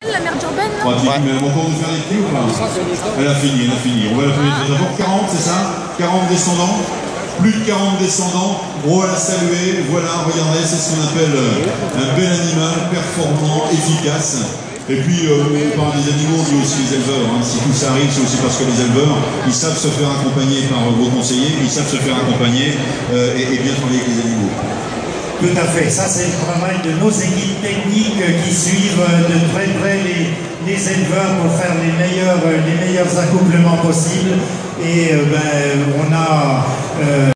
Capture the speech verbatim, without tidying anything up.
la merde urbaine, là. Ouais. Mais elle va encore nous faire des petits ou pas? Elle a fini, elle a fini. On va la finir très d'abord. quarante, c'est ça? quarante descendants? Plus de quarante descendants. On va la saluer. Voilà, regardez, c'est ce qu'on appelle un bel animal, performant, efficace. Et puis, euh, on parle des animaux, mais aussi les éleveurs. Hein. Si tout ça arrive, c'est aussi parce que les éleveurs, ils savent se faire accompagner par vos conseillers, ils savent se faire accompagner euh, et, et bien travailler avec les animaux. Tout à fait. Ça, c'est le travail de nos équipes techniques qui suivent de très près les, les éleveurs pour faire les meilleurs, les meilleurs accouplements possibles. Et euh, ben, on a... Euh,